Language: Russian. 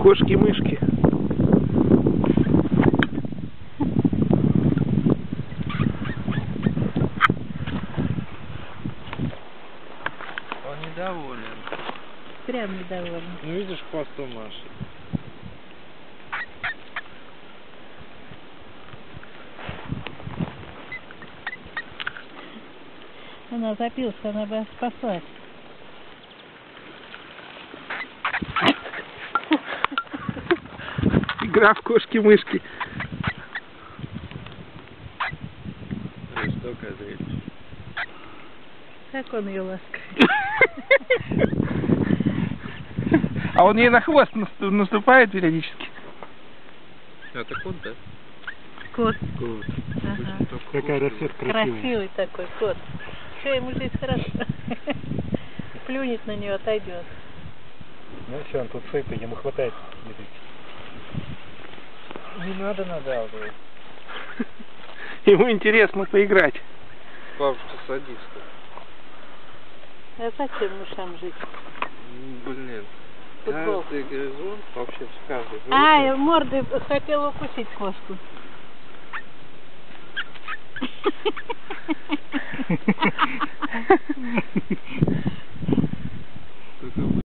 Кошки-мышки. Он недоволен. Прям недоволен. Ну видишь, хвостом машет. Она запилась, она бы спаслась. Игра в кошки-мышки. Жестокое зрелище. Как он ее ласкает. А он ей на хвост наступает периодически. Это кот, да? Кот. Кот. Ага. Какая расцветка красивая. Красивый такой кот. Все, ему здесь хорошо. Плюнет на нее, отойдет. Ну все, он тут сытый, ему хватает еды. Не надо надавливать. Ему интересно поиграть. Бабушка, садись. А зачем мышам жить? Блин. Футбол. Каждый грызун, вообще каждый грызун. А, мордой хотел укусить кошку.